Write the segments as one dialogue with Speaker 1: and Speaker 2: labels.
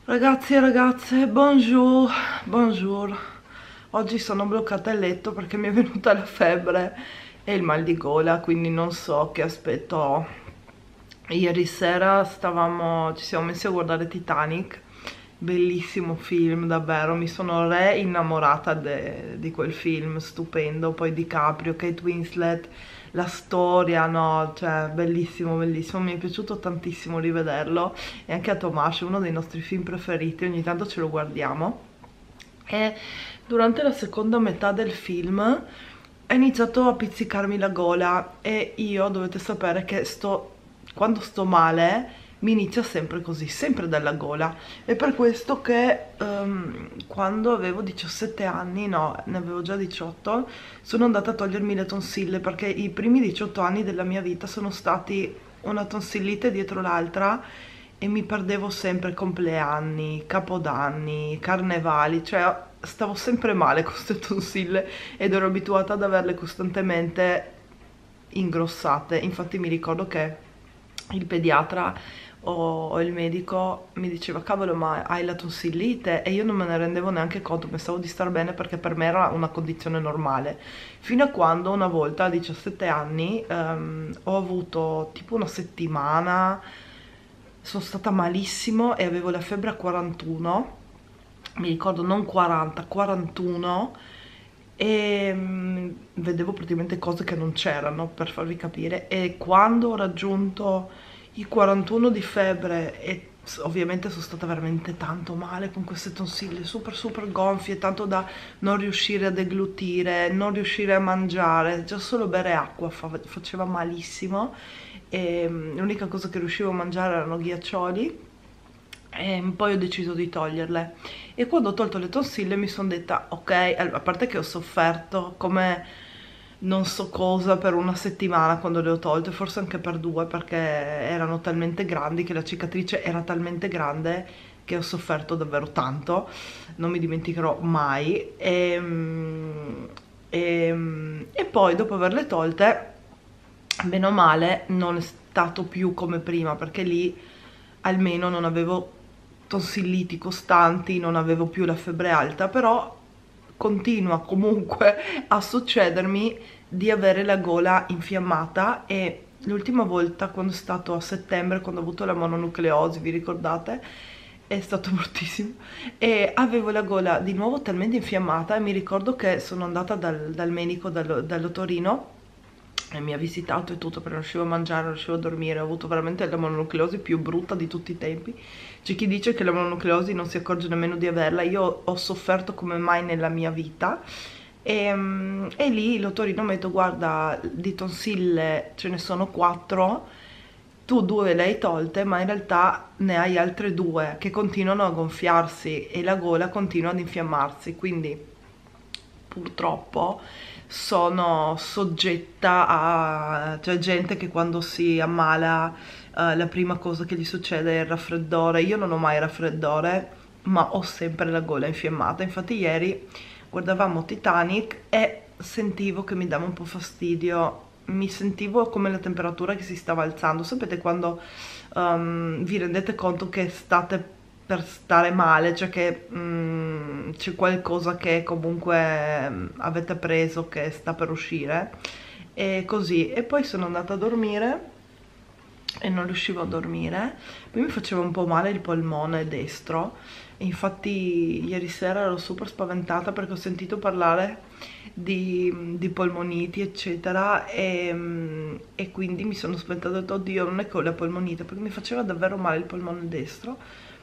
Speaker 1: Ragazzi e ragazze, bonjour, bonjour. Oggi sono bloccata a letto perché mi è venuta la febbre e il mal di gola, quindi non so che aspetto ho. Ieri sera ci siamo messi a guardare Titanic, bellissimo film, davvero, mi sono innamorata di quel film, stupendo, poi DiCaprio, Kate Winslet, la storia, no, cioè bellissimo, bellissimo, mi è piaciuto tantissimo rivederlo e anche a Tomas, è uno dei nostri film preferiti, ogni tanto ce lo guardiamo. E durante la seconda metà del film ha iniziato a pizzicarmi la gola e io dovete sapere che quando sto male mi inizia sempre così, sempre dalla gola. È per questo che quando avevo 17 anni, no, ne avevo già 18, sono andata a togliermi le tonsille perché i primi 18 anni della mia vita sono stati una tonsillite dietro l'altra e mi perdevo sempre compleanni, capodanni, carnevali, cioè stavo sempre male con queste tonsille ed ero abituata ad averle costantemente ingrossate. Infatti mi ricordo che il pediatra o il medico mi diceva: cavolo, ma hai la tonsillite? E io non me ne rendevo neanche conto, pensavo di star bene perché per me era una condizione normale, fino a quando una volta a 17 anni ho avuto tipo una settimana, sono stata malissimo e avevo la febbre a 41, mi ricordo, non 40, 41, e vedevo praticamente cose che non c'erano, per farvi capire. E quando ho raggiunto i 41 di febbre e ovviamente sono stata veramente tanto male con queste tonsille super super gonfie, tanto da non riuscire a deglutire, non riuscire a mangiare, già solo bere acqua faceva malissimo e l'unica cosa che riuscivo a mangiare erano ghiaccioli. E poi ho deciso di toglierle e quando ho tolto le tonsille mi sono detta: ok, a parte che ho sofferto come non so cosa per una settimana quando le ho tolte, forse anche per due, perché erano talmente grandi, che la cicatrice era talmente grande che ho sofferto davvero tanto, non mi dimenticherò mai. E poi dopo averle tolte, bene o male, non è stato più come prima, perché lì almeno non avevo tonsilliti costanti, non avevo più la febbre alta, però continua comunque a succedermi di avere la gola infiammata. E l'ultima volta, quando è stato a settembre, quando ho avuto la mononucleosi, vi ricordate? È stato bruttissimo e avevo la gola di nuovo talmente infiammata e mi ricordo che sono andata dal medico, dall'otorino, e mi ha visitato e tutto, perché non riuscivo a mangiare, non riuscivo a dormire, ho avuto veramente la mononucleosi più brutta di tutti i tempi. C'è chi dice che la mononucleosi non si accorge nemmeno di averla, io ho sofferto come mai nella mia vita. E lì l'otorino mi ha detto: guarda, di tonsille ce ne sono 4, tu 2 le hai tolte, ma in realtà ne hai altre 2 che continuano a gonfiarsi e la gola continua ad infiammarsi, quindi purtroppo sono soggetta a... c'è gente che quando si ammala la prima cosa che gli succede è il raffreddore. Io non ho mai raffreddore, ma ho sempre la gola infiammata. Infatti ieri guardavamo Titanic e sentivo che mi dava un po' fastidio, mi sentivo come la temperatura che si stava alzando. Sapete quando vi rendete conto che state per stare male, cioè che c'è qualcosa che comunque avete preso che sta per uscire, e così. E poi sono andata a dormire e non riuscivo a dormire, poi mi faceva un po' male il polmone destro e infatti ieri sera ero super spaventata perché ho sentito parlare di polmoniti eccetera e quindi mi sono spaventata e ho detto: oddio, non è che ho la polmonite, perché mi faceva davvero male il polmone destro.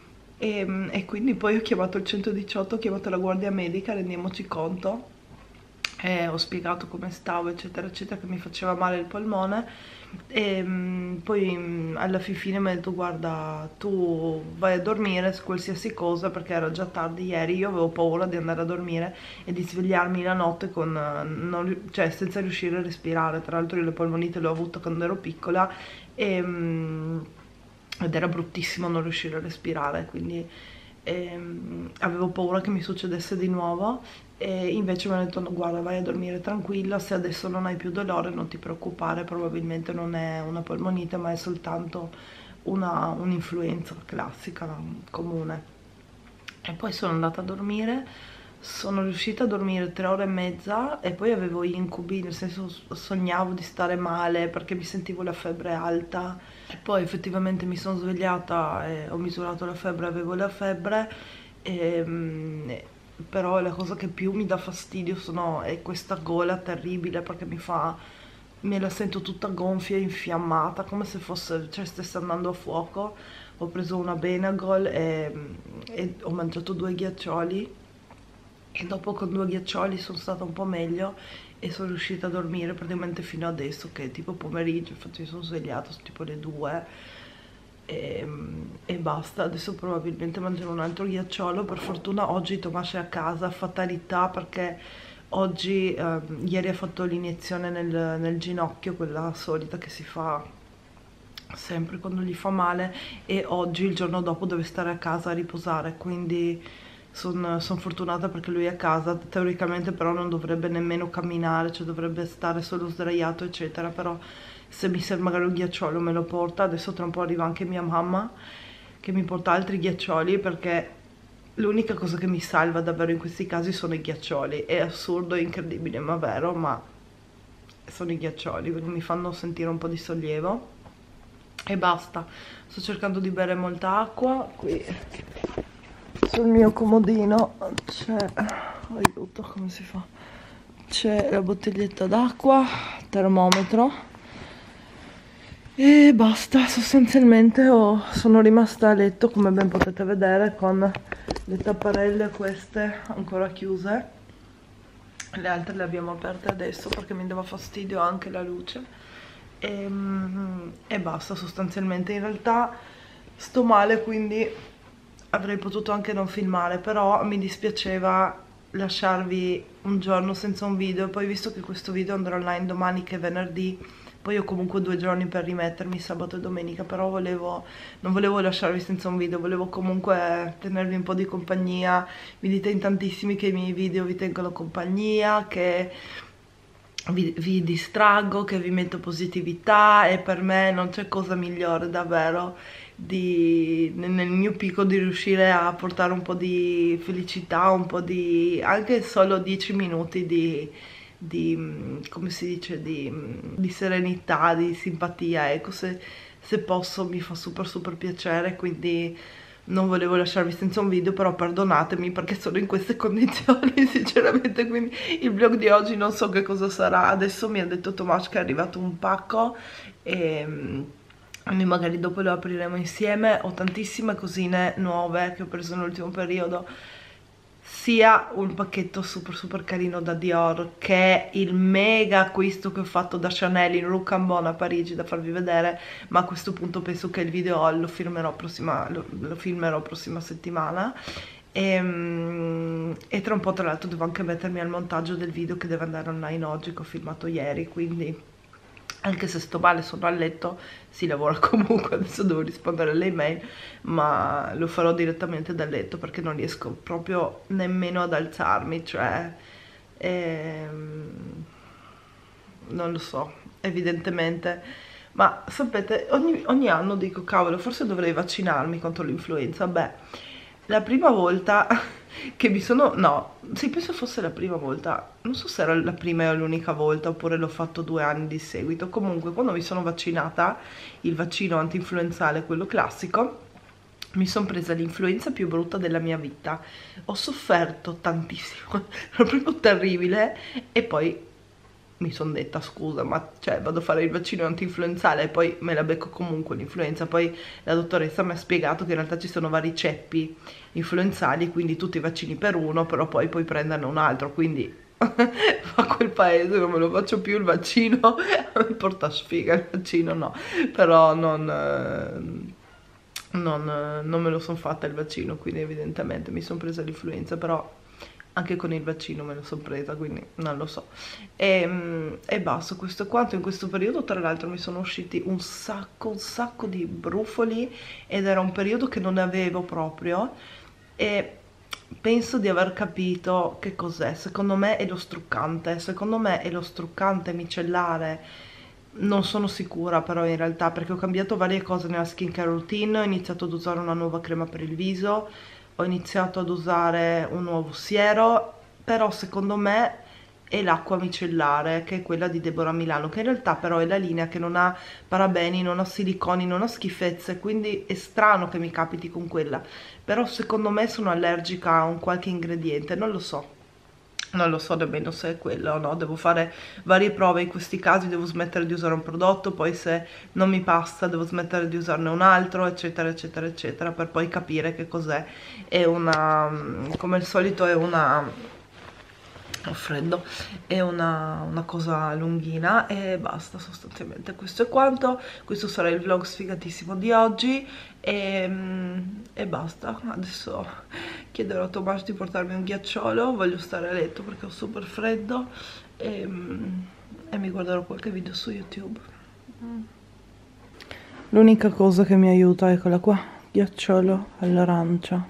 Speaker 1: E quindi poi ho chiamato il 118, ho chiamato la guardia medica, rendiamoci conto, e ho spiegato come stavo eccetera eccetera, che mi faceva male il polmone. E poi alla fine mi ha detto: guarda, tu vai a dormire su qualsiasi cosa, perché era già tardi ieri, io avevo paura di andare a dormire e di svegliarmi la notte con, cioè senza riuscire a respirare. Tra l'altro io le polmonite le ho avute quando ero piccola ed era bruttissimo non riuscire a respirare, quindi avevo paura che mi succedesse di nuovo. E invece mi hanno detto: no, guarda, vai a dormire tranquilla, se adesso non hai più dolore non ti preoccupare, probabilmente non è una polmonite ma è soltanto un'influenza classica comune. e poi sono andata a dormire. Sono riuscita a dormire 3 ore e mezza e poi avevo incubi, nel senso sognavo di stare male perché mi sentivo la febbre alta, e poi effettivamente mi sono svegliata e ho misurato la febbre, avevo la febbre, e, però la cosa che più mi dà fastidio è questa gola terribile, perché me la sento tutta gonfia e infiammata, come se fosse, cioè, stesse andando a fuoco. Ho preso una Benagol e ho mangiato 2 ghiaccioli, e dopo con 2 ghiaccioli sono stata un po' meglio e sono riuscita a dormire praticamente fino adesso, che è tipo pomeriggio. Infatti mi sono svegliata, sono tipo le 2 e basta. Adesso probabilmente mangerò un altro ghiacciolo. Per fortuna oggi Tommaso è a casa, fatalità, perché oggi, ieri ha fatto l'iniezione nel ginocchio, quella solita che si fa sempre quando gli fa male, e oggi, il giorno dopo, deve stare a casa a riposare, quindi sono fortunata perché lui è a casa. Teoricamente però non dovrebbe nemmeno camminare, cioè dovrebbe stare solo sdraiato eccetera, però se mi serve magari un ghiacciolo me lo porta. Adesso tra un po' arriva anche mia mamma che mi porta altri ghiaccioli, perché l'unica cosa che mi salva davvero in questi casi sono i ghiaccioli. È assurdo, è incredibile, ma vero, ma sono i ghiaccioli, quindi mi fanno sentire un po' di sollievo. E basta, sto cercando di bere molta acqua. Qui sul mio comodino c'è, aiuto, come si fa? C'è la bottiglietta d'acqua, termometro, e basta. Sostanzialmente sono rimasta a letto, come ben potete vedere, con le tapparelle queste ancora chiuse. Le altre le abbiamo aperte adesso perché mi dava fastidio anche la luce. E basta, sostanzialmente. In realtà sto male, quindi avrei potuto anche non filmare, però mi dispiaceva lasciarvi un giorno senza un video. Poi, visto che questo video andrà online domani, che è venerdì, poi ho comunque 2 giorni per rimettermi, sabato e domenica, però non volevo lasciarvi senza un video, volevo comunque tenervi un po' di compagnia. Mi dite in tantissimi che i miei video vi tengono compagnia, che vi distraggo, che vi metto positività, e per me non c'è cosa migliore davvero nel mio picco, di riuscire a portare un po' di felicità, un po' di, anche solo 10 minuti come si dice, di serenità, di simpatia, ecco. Se posso mi fa super super piacere, quindi non volevo lasciarvi senza un video, però perdonatemi perché sono in queste condizioni sinceramente. Quindi il vlog di oggi non so che cosa sarà. Adesso mi ha detto Tomas che è arrivato un pacco e noi magari dopo lo apriremo insieme. Ho tantissime cosine nuove che ho preso nell'ultimo periodo, sia un pacchetto super super carino da Dior, che è il mega acquisto che ho fatto da Chanel in Rue Cambon a Parigi, da farvi vedere, ma a questo punto penso che il video lo filmerò prossima settimana. E tra un po', tra l'altro, devo anche mettermi al montaggio del video che deve andare online oggi, che ho filmato ieri, quindi anche se sto male, sono a letto, si lavora comunque. Adesso devo rispondere alle email, ma lo farò direttamente dal letto perché non riesco proprio nemmeno ad alzarmi, cioè non lo so, evidentemente. Ma sapete, ogni anno dico, cavolo, forse dovrei vaccinarmi contro l'influenza. Beh, la prima volta che mi sono, no, sì, penso fosse la prima volta, non so se era la prima o l'unica volta, oppure l'ho fatto 2 anni di seguito. Comunque, quando mi sono vaccinata, il vaccino anti-influenzale, quello classico, mi sono presa l'influenza più brutta della mia vita. Ho sofferto tantissimo, era proprio terribile. E poi mi sono detta, scusa, ma cioè vado a fare il vaccino anti-influenzale e poi me la becco comunque l'influenza. Poi la dottoressa mi ha spiegato che in realtà ci sono vari ceppi influenzali, quindi tutti i vaccini per uno, però poi puoi prenderne un altro, quindi fa quel paese, non me lo faccio più il vaccino. Mi porta sfiga il vaccino, no, però non me lo sono fatta il vaccino, quindi evidentemente mi sono presa l'influenza, però anche con il vaccino me lo sono presa, quindi non lo so. E basta, questo è quanto. In questo periodo, tra l'altro, mi sono usciti un sacco di brufoli, ed era un periodo che non ne avevo proprio, e penso di aver capito che cos'è. Secondo me è lo struccante micellare. Non sono sicura però in realtà, perché ho cambiato varie cose nella skincare routine. Ho iniziato ad usare una nuova crema per il viso, ho iniziato ad usare un nuovo siero, però secondo me è l'acqua micellare, che è quella di Deborah Milano, che in realtà però è la linea che non ha parabeni, non ha siliconi, non ha schifezze, quindi è strano che mi capiti con quella, però secondo me sono allergica a un qualche ingrediente, non lo so. Non lo so nemmeno se è quello o no, devo fare varie prove, in questi casi devo smettere di usare un prodotto, poi se non mi passa devo smettere di usarne un altro, eccetera eccetera eccetera, per poi capire che cos'è. È una, come al solito è una, ho freddo, è una cosa lunghina e basta, sostanzialmente questo è quanto. Questo sarà il vlog sfigatissimo di oggi e basta. Adesso chiederò a Tommaso di portarmi un ghiacciolo, voglio stare a letto perché ho super freddo e mi guarderò qualche video su YouTube. L'unica cosa che mi aiuta, eccola qua, ghiacciolo all'arancia.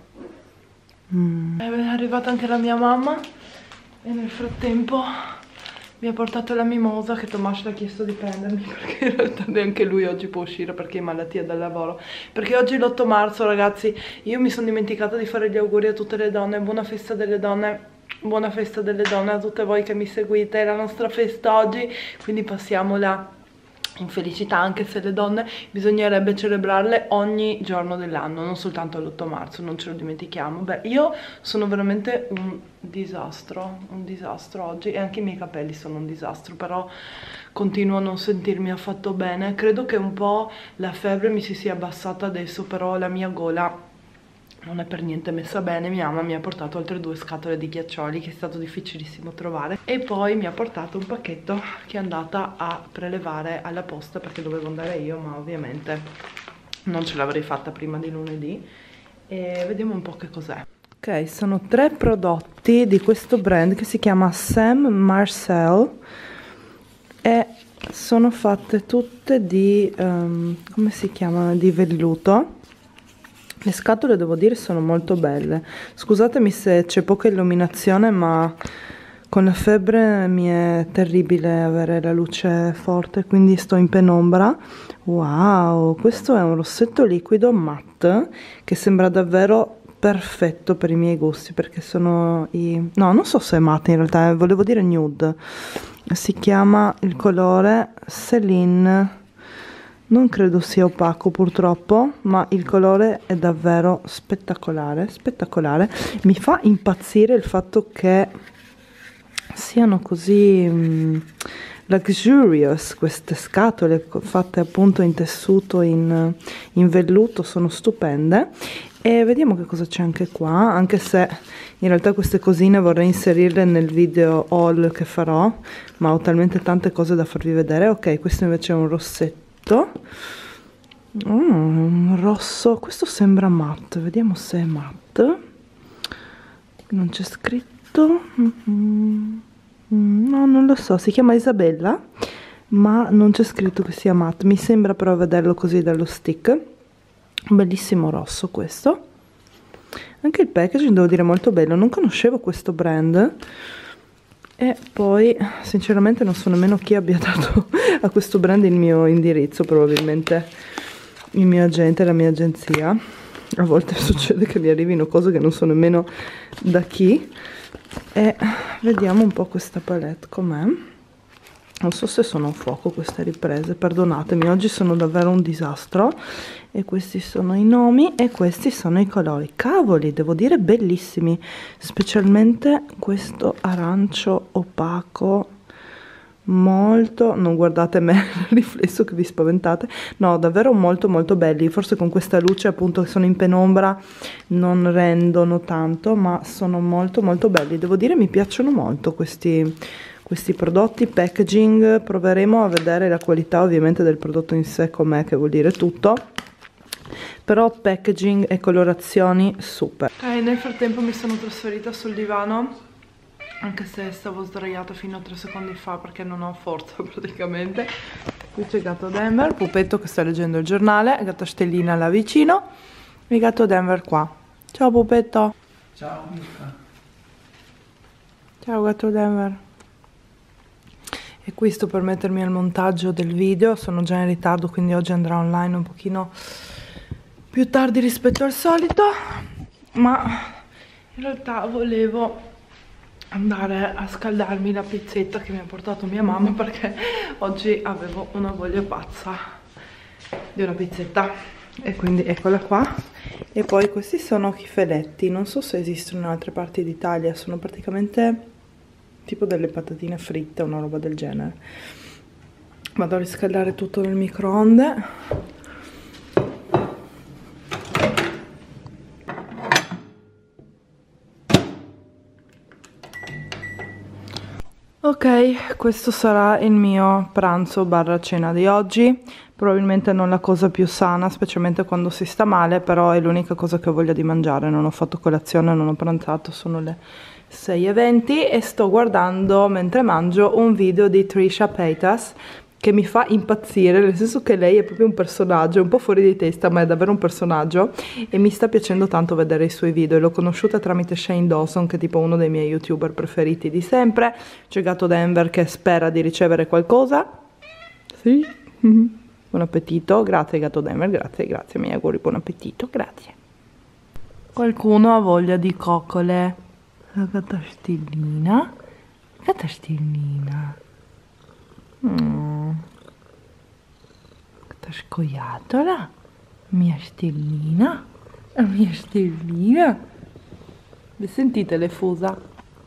Speaker 1: È arrivata anche la mia mamma e nel frattempo mi ha portato la mimosa che Tommaso le ha chiesto di prendermi, perché in realtà neanche lui oggi può uscire perché è in malattia dal lavoro, perché oggi è l'8 marzo ragazzi. Io mi sono dimenticata di fare gli auguri a tutte le donne, buona festa delle donne, buona festa delle donne a tutte voi che mi seguite, è la nostra festa oggi, quindi passiamola in felicità, anche se le donne bisognerebbe celebrarle ogni giorno dell'anno, non soltanto l'8 marzo, non ce lo dimentichiamo. Beh, io sono veramente un disastro oggi e anche i miei capelli sono un disastro, però continuo a non sentirmi affatto bene. Credo che un po' la febbre mi si sia abbassata adesso, però la mia gola non è per niente messa bene. Mia mamma mi ha portato altre 2 scatole di ghiaccioli che è stato difficilissimo trovare e poi mi ha portato un pacchetto che è andata a prelevare alla posta perché dovevo andare io, ma ovviamente non ce l'avrei fatta prima di lunedì e vediamo un po' che cos'è. Ok, sono 3 prodotti di questo brand che si chiama Sam Marcel e sono fatte tutte di come si chiamano, di velluto. Le scatole devo dire sono molto belle, scusatemi se c'è poca illuminazione, ma con la febbre mi è terribile avere la luce forte, quindi sto in penombra. Wow, questo è un rossetto liquido matte che sembra davvero perfetto per i miei gusti, perché sono i... no, non so se è matte in realtà, volevo dire nude. Si chiama il colore Céline. Non credo sia opaco purtroppo, ma il colore è davvero spettacolare, spettacolare. Mi fa impazzire il fatto che siano così luxurious queste scatole fatte appunto in tessuto, in velluto, sono stupende. E vediamo che cosa c'è anche qua, anche se in realtà queste cosine vorrei inserirle nel video haul che farò, ma ho talmente tante cose da farvi vedere. Ok, questo invece è un rossetto. Un rosso, questo sembra matte, vediamo se è matte. Non c'è scritto. No, non lo so, si chiama Isabella, ma non c'è scritto che sia matte. Mi sembra però vederlo così dallo stick. Bellissimo rosso questo. Anche il packaging devo dire molto bello, non conoscevo questo brand. E poi sinceramente non so nemmeno chi abbia dato a questo brand il mio indirizzo, probabilmente il mio agente, la mia agenzia. A volte succede che mi arrivino cose che non so nemmeno da chi. E vediamo un po' questa palette com'è. Non so se sono a fuoco queste riprese, perdonatemi, oggi sono davvero un disastro. E questi sono i nomi e questi sono i colori. Cavoli, devo dire bellissimi, specialmente questo arancio opaco, molto, non guardate me il riflesso che vi spaventate, no, davvero molto molto belli. Forse con questa luce appunto che sono in penombra non rendono tanto, ma sono molto molto belli. Devo dire mi piacciono molto questi prodotti. Packaging, proveremo a vedere la qualità ovviamente del prodotto in sé com'è, che vuol dire tutto, però packaging e colorazioni super. Nel frattempo mi sono trasferita sul divano, anche se stavo sdraiata fino a 3 secondi fa perché non ho forza praticamente. Qui c'è gatto Denver, pupetto che sta leggendo il giornale, gatta Stellina là vicino, il gatto Denver qua. Ciao pupetto.
Speaker 2: Ciao Mirka.
Speaker 1: Ciao gatto Denver. E qui sto per mettermi al montaggio del video, sono già in ritardo quindi oggi andrà online un pochino più tardi rispetto al solito. ma in realtà volevo andare a scaldarmi la pizzetta che mi ha portato mia mamma, perché oggi avevo una voglia pazza di una pizzetta, e quindi eccola qua. E poi questi sono chifeletti, non so se esistono in altre parti d'Italia, sono praticamente tipo delle patatine fritte, una roba del genere. Vado a riscaldare tutto nel microonde. Ok, questo sarà il mio pranzo barra cena di oggi. Probabilmente non la cosa più sana, specialmente quando si sta male, però è l'unica cosa che ho voglia di mangiare. Non ho fatto colazione, non ho pranzato, sono le 6:20 e sto guardando mentre mangio un video di Trisha Paytas che mi fa impazzire, nel senso che lei è proprio un personaggio, è un po' fuori di testa, ma è davvero un personaggio, e mi sta piacendo tanto vedere i suoi video. L'ho conosciuta tramite Shane Dawson, che è tipo uno dei miei youtuber preferiti di sempre. C'è Gatto Denver che spera di ricevere qualcosa. Sì? Buon appetito, grazie Gatto Denver, grazie, mi auguri buon appetito, grazie. Qualcuno ha voglia di coccole? La gatta Stellina? Gatta Stellina. Gatta scoiatola? Mia Stellina? La mia Stellina? Le sentite le fusa?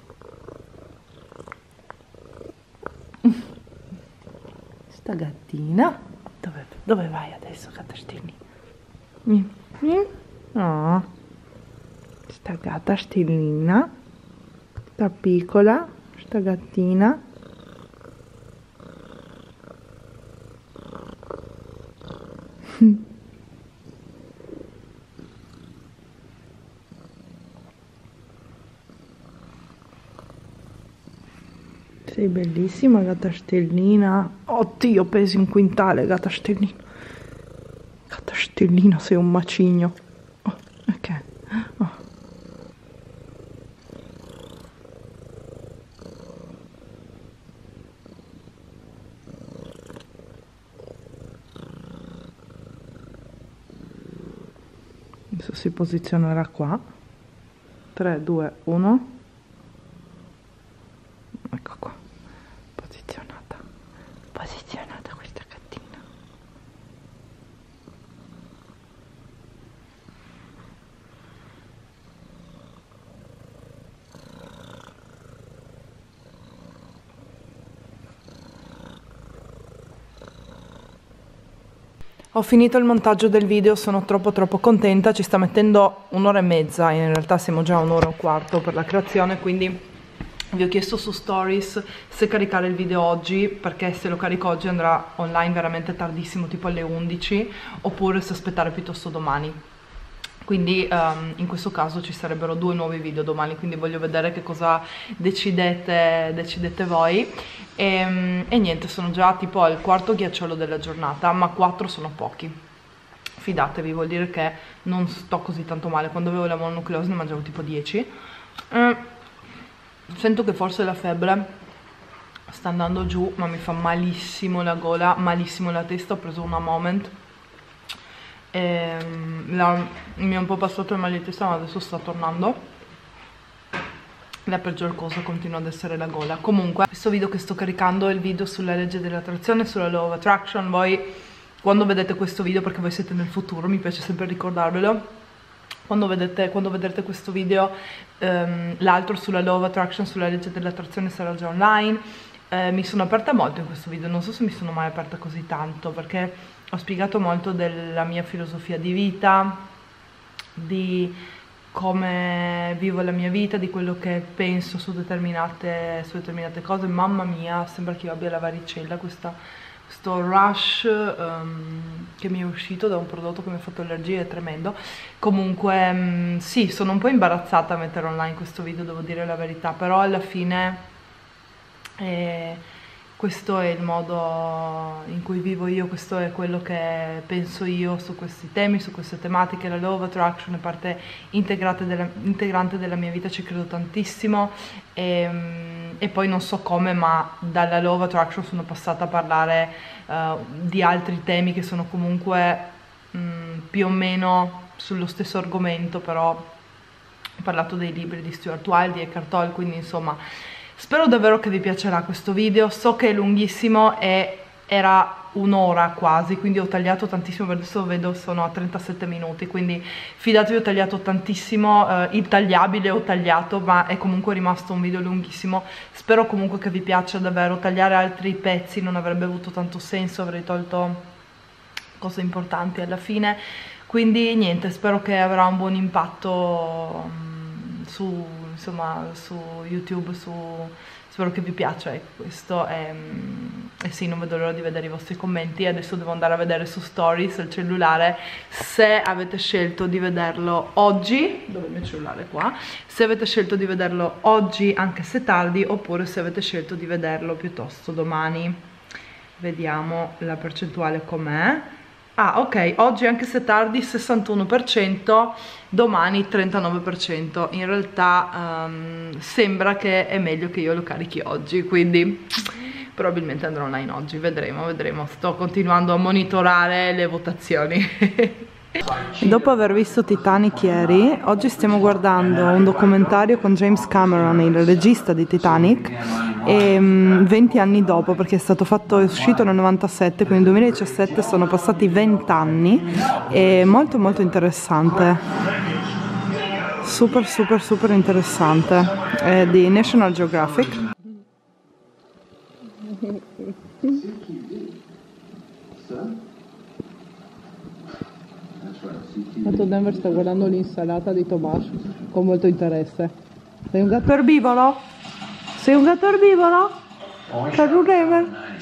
Speaker 1: Sta gattina? Dove vai adesso, gatta Stellina? No. Sta gatta Stellina? Sta piccola? Sta gattina? Sei bellissima, gatta Stellina. Oddio, pesi un quintale, gatta Stellina. Gatta Stellina, sei un macigno. Oh, ok. Oh. Adesso si posizionerà qua. 3, 2, 1. Ecco qua. Posizionata questa gattina. Ho finito il montaggio del video, sono troppo contenta, ci sta mettendo un'ora e mezza, in realtà siamo già a un'ora e un quarto per la creazione, quindi vi ho chiesto su Stories se caricare il video oggi, perché se lo carico oggi andrà online veramente tardissimo, tipo alle 11, oppure se aspettare piuttosto domani. Quindi in questo caso ci sarebbero 2 nuovi video domani, quindi voglio vedere che cosa decidete voi. E niente, sono già tipo al quarto ghiacciolo della giornata, ma 4 sono pochi. Fidatevi, vuol dire che non sto così tanto male. Quando avevo la mononucleosi ne mangiavo tipo 10. Sento che forse la febbre sta andando giù, ma mi fa malissimo la gola, malissimo la testa. Ho preso una Moment e mi è un po' passato il mal di testa, ma adesso sta tornando. La peggior cosa continua ad essere la gola. Comunque, questo video che sto caricando è il video sulla legge dell'attrazione, sulla Law of Attraction. Voi, quando vedete questo video, perché voi siete nel futuro, mi piace sempre ricordarvelo, quando vedrete questo video, l'altro sulla Law of Attraction, sulla legge dell'attrazione, sarà già online. Mi sono aperta molto in questo video, non so se mi sono mai aperta così tanto, perché ho spiegato molto della mia filosofia di vita, di come vivo la mia vita, di quello che penso su determinate cose. Mamma mia, sembra che io abbia la varicella, questo rush che mi è uscito da un prodotto che mi ha fatto allergia, è tremendo. Comunque sì, sono un po' imbarazzata a mettere online questo video, devo dire la verità, però alla fine questo è il modo in cui vivo io, questo è quello che penso io su questi temi, su queste tematiche. La Law of Attraction è parte integrante della mia vita, ci credo tantissimo, e poi non so come, ma dalla Law of Attraction sono passata a parlare di altri temi che sono comunque più o meno sullo stesso argomento, però Ho parlato dei libri di Stuart Wilde, di Eckhart Tolle, quindi insomma spero davvero che vi piacerà questo video. So che è lunghissimo e era un'ora quasi, quindi ho tagliato tantissimo, per adesso vedo sono a 37 minuti, quindi fidatevi, ho tagliato tantissimo, il tagliabile ho tagliato, ma è comunque rimasto un video lunghissimo. Spero comunque che vi piaccia davvero. Tagliare altri pezzi non avrebbe avuto tanto senso, avrei tolto cose importanti alla fine, quindi niente, spero che avrà un buon impatto su YouTube, spero che vi piaccia, ecco, questo e sì, non vedo l'ora di vedere i vostri commenti. Adesso devo andare a vedere su Stories il cellulare se avete scelto di vederlo oggi, dove è il mio cellulare qua, se avete scelto di vederlo oggi anche se tardi, oppure se avete scelto di vederlo piuttosto domani. Vediamo la percentuale com'è. Ah, ok, oggi anche se tardi 61%, domani 39%. In realtà sembra che è meglio che io lo carichi oggi, quindi probabilmente andrò online oggi, vedremo. Sto continuando a monitorare le votazioni. Dopo aver visto Titanic ieri, oggi stiamo guardando un documentario con James Cameron, il regista di Titanic, e 20 anni dopo, perché è uscito nel 97, quindi nel 2017 sono passati 20 anni, e molto interessante, super interessante, è di National Geographic. Tanto Denver sta guardando l'insalata di Tomas con molto interesse. Sei un gatto erbivoro? Sei un gatto erbivoro? Carlo Denver?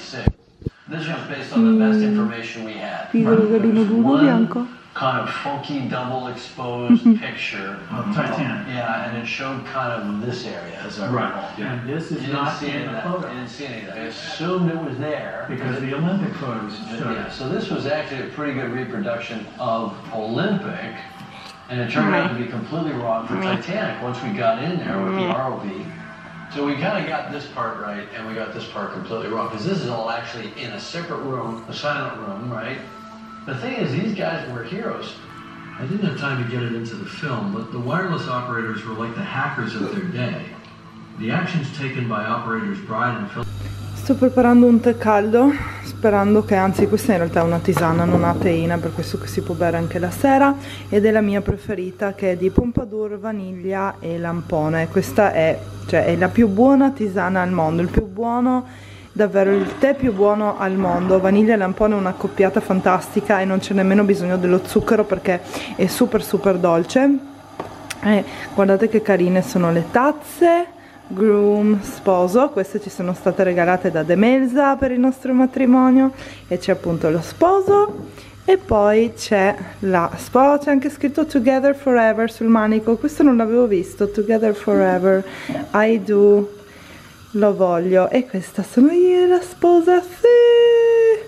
Speaker 1: Piccolo gallino duro bianco.
Speaker 2: Kind of funky double exposed picture of Titanic. Yeah, and it showed kind of this area as I recall.
Speaker 3: Yeah. And this is not in the photo.
Speaker 2: I didn't see any of that. I assumed it was there
Speaker 3: Because the Olympic photos showed
Speaker 2: yeah,
Speaker 3: it.
Speaker 2: so this was actually a pretty good reproduction of Olympic, and it turned out to be completely wrong for Titanic once we got in there with the ROV. So we kind of got this part right, and we got this part completely wrong, because this is all actually in a separate room, a silent room, right? The thing is, these guys were heroes. I didn't have time to get it into the film, but the wireless operators were like the hackers of their day. The actions taken by operators Bride and Phil.
Speaker 1: Sto preparando un tè caldo, sperando che, anzi questa in realtà è una tisana, non ha teina, per questo che si può bere anche la sera, ed è la mia preferita, che è di Pompadour, vaniglia e lampone. Questa è la più buona tisana al mondo, il più buono, davvero il tè più buono al mondo. Vaniglia e lampone è una coppiata fantastica e non c'è nemmeno bisogno dello zucchero perché è super dolce. Guardate che carine sono le tazze. Groom, sposo, queste ci sono state regalate da Demelza per il nostro matrimonio, e c'è appunto lo sposo, e poi c'è la sposa, c'è anche scritto Together Forever sul manico. Questo non l'avevo visto, Together Forever, I do, lo voglio. E questa sono io e la sposa, sì,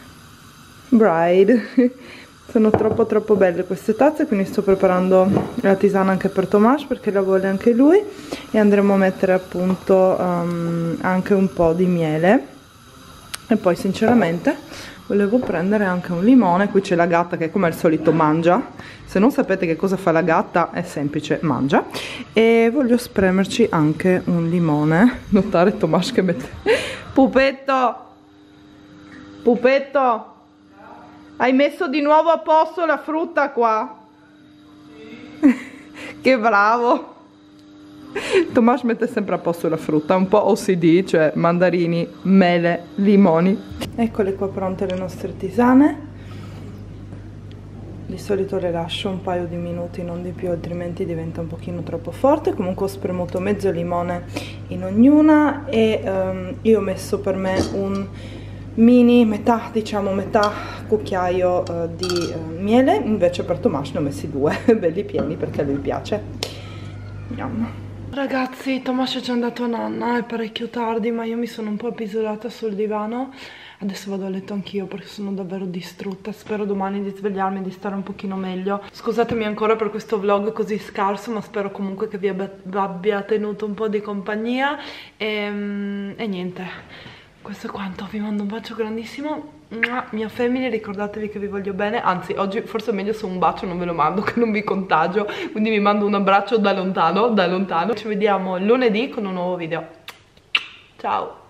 Speaker 1: bride. Sono troppo belle queste tazze, quindi sto preparando la tisana anche per Tomas perché la vuole anche lui, e andremo a mettere appunto anche un po' di miele. E poi sinceramente volevo prendere anche un limone. Qui c'è la gatta che come al solito mangia. Se non sapete che cosa fa la gatta è semplice, mangia. E voglio spremerci anche un limone. Notare Tomas che mette pupetto, hai messo di nuovo a posto la frutta qua? Che bravo! Tomas mette sempre a posto la frutta, un po' OCD, cioè mandarini, mele, limoni. Eccole qua pronte le nostre tisane. Di solito le lascio un paio di minuti, non di più, altrimenti diventa un pochino troppo forte. Comunque ho spremuto mezzo limone in ognuna, e io ho messo per me un metà cucchiaio di miele. Invece per Tomas ne ho messi 2 belli pieni perché a lui piace. Andiamo. Ragazzi, Tomas è già andato a nanna, è parecchio tardi, ma io mi sono un po' appisolata sul divano. Adesso vado a letto anch'io perché sono davvero distrutta. Spero domani di svegliarmi e di stare un pochino meglio. Scusatemi ancora per questo vlog così scarso, ma spero comunque che vi abbia tenuto un po' di compagnia. E niente, questo è quanto. Vi mando un bacio grandissimo. Mia famiglia, ricordatevi che vi voglio bene. Anzi, oggi forse è meglio se un bacio non ve lo mando, che non vi contagio, quindi vi mando un abbraccio da lontano, da lontano. Ci vediamo lunedì con un nuovo video. Ciao.